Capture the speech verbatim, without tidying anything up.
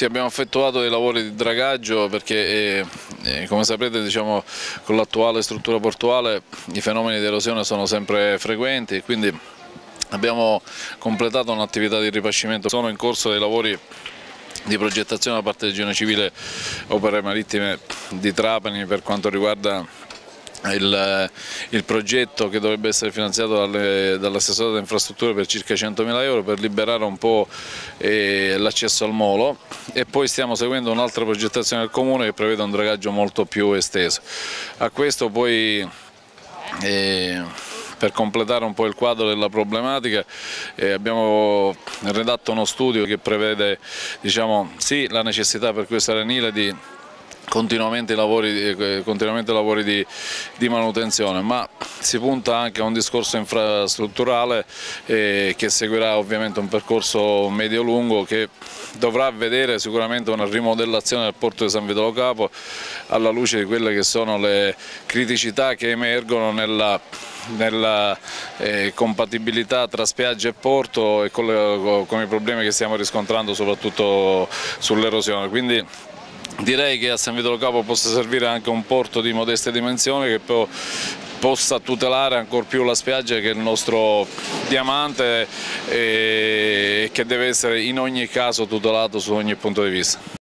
Sì, abbiamo effettuato dei lavori di dragaggio perché, eh, eh, come saprete, diciamo, con l'attuale struttura portuale i fenomeni di erosione sono sempre frequenti e quindi abbiamo completato un'attività di ripascimento. Sono in corso dei lavori di progettazione da parte del Genio Civile Opere Marittime di Trapani per quanto riguarda Il, il progetto che dovrebbe essere finanziato dall'assessorato delle infrastrutture per circa centomila euro per liberare un po' eh, l'accesso al molo, e poi stiamo seguendo un'altra progettazione del comune che prevede un dragaggio molto più esteso. A questo poi eh, per completare un po' il quadro della problematica eh, abbiamo redatto uno studio che prevede, diciamo, sì, la necessità per questo arenile di continuamente lavori, continuamente lavori di, di manutenzione, ma si punta anche a un discorso infrastrutturale eh, che seguirà ovviamente un percorso medio-lungo che dovrà vedere sicuramente una rimodellazione del porto di San Vito Lo Capo alla luce di quelle che sono le criticità che emergono nella, nella eh, compatibilità tra spiaggia e porto e con, le, con i problemi che stiamo riscontrando soprattutto sull'erosione. Quindi direi che a San Vito Lo Capo possa servire anche un porto di modeste dimensioni che poi possa tutelare ancor più la spiaggia, che è il nostro diamante e che deve essere in ogni caso tutelato su ogni punto di vista.